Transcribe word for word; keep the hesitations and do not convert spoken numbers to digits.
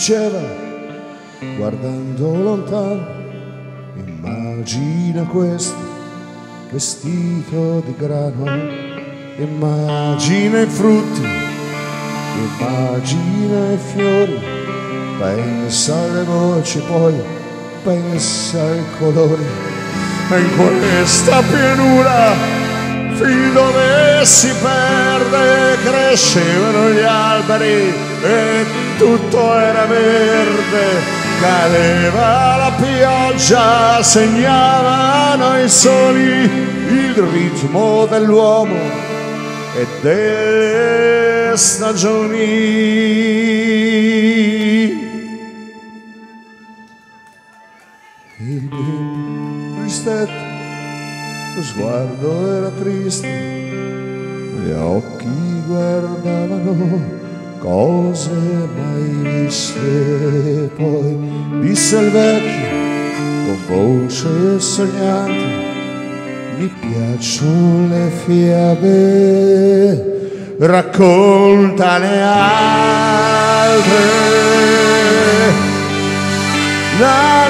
diceva guardando lontano, immagina questo vestito di grano, immagina i frutti, immagina i fiori, pensa alle voci, poi pensa ai colori. E in questa pianura, fin dove si perde, crescevano gli alberi e tutto era verde. Cadeva la pioggia, segnavano i soli il ritmo dell'uomo e delle stagioni. Il bimbo ristretto, lo sguardo era triste, gli occhi guardavano cose mai viste. Poi disse il vecchio con voce sognante, mi piacciono le fiabe, raccontane altre. La